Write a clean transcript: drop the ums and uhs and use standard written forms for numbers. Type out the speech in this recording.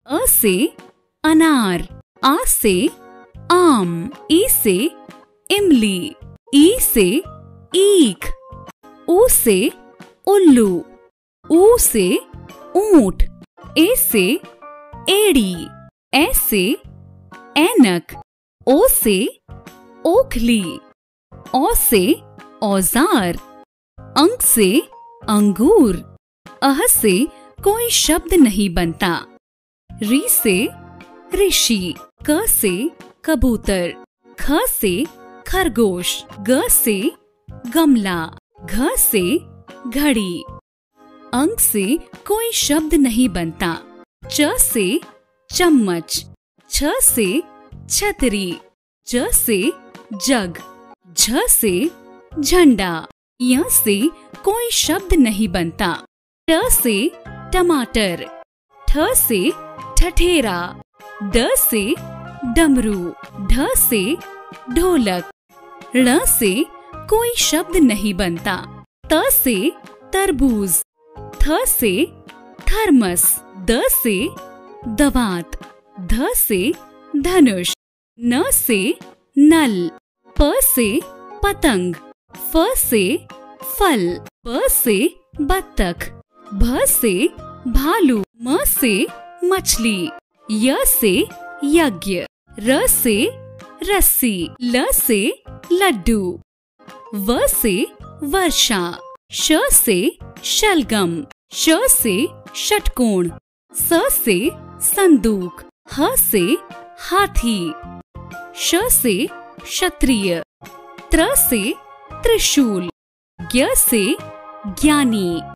अ से अनार, आ से आम, ई से इमली, ई से ईख, ऊ से उल्लू, ऊ से ऊंट, ए से एड़ी, ए से ऐनक, ओ से ओखली, औ से औजार, अंक से अंगूर, अह से कोई शब्द नहीं बनता, री से ऋषि, क से कबूतर, ख से खरगोश, ग से गमला, घ से घड़ी, अंक से कोई शब्द नहीं बनता, च से चम्मच, छ से छतरी, ज से जग, झ से झंडा, य से कोई शब्द नहीं बनता, ट से टमाटर, ठ से ठठेरा, ड से डमरू, ढ से ढोलक, ण से कोई शब्द नहीं बनता, त से तरबूज, थ से थर्मस, द से दवात, ध से धनुष, न से नल, प से पतंग, फ से फल, ब से बत्तख, भ से भालू, म से मछली, य से यज्ञ, र से रस्सी, ल से लड्डू, व से वर्षा, श से शलगम, श से षटकोण, स से संदूक, ह से हाथी, श से क्षत्रिय, त्र से त्रिशूल, ज्ञ से ज्ञानी।